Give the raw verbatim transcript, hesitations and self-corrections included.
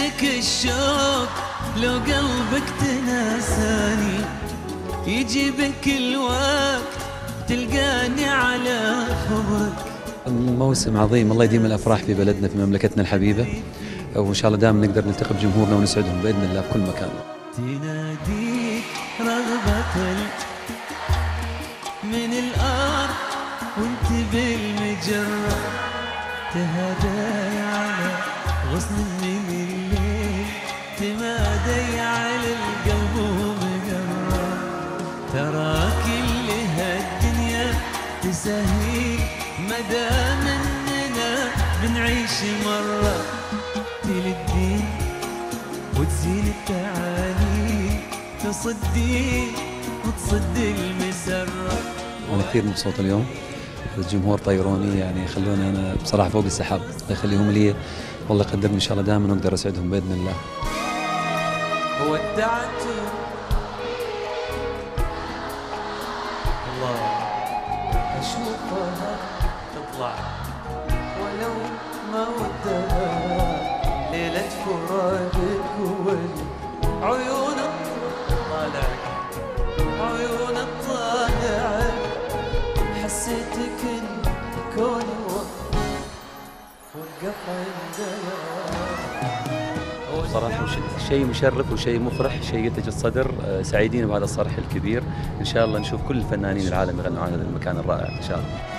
يشدك الشوق لو قلبك تناساني، يجي بكل وقت تلقاني على خبرك. موسم عظيم، الله يديم الافراح في بلدنا في مملكتنا الحبيبه، وان شاء الله دائما نقدر نلتقي بجمهورنا ونسعدهم باذن الله في كل مكان. تناديك رغبة من الارض وانت بالمجرة، تهداي على غصن من الليل، تمادي على القلب ومقرة. ترى كل هالدنيا تسهيل مدام اننا بنعيش مرة، تلدين وتزين التعالي، تصدي وتصد المسرة. انا كثير مبسوط اليوم، الجمهور طيروني يعني خلوني انا بصراحه فوق السحاب، الله يخليهم لي، والله يقدرني ان شاء الله دائما واقدر اسعدهم باذن الله. ودعت الله اشوفها تطلع ولو ما ودها، ليلة فراقك والعيون الطالعة، عيون الطالعة، حسيتك انت كوني وقف عندها. صراحه شيء مشرف وشيء مفرح، شيء يتج الصدر، سعيدين بهذا الصرح الكبير، ان شاء الله نشوف كل الفنانين العالم يغنوا عن هذا المكان الرائع ان شاء الله.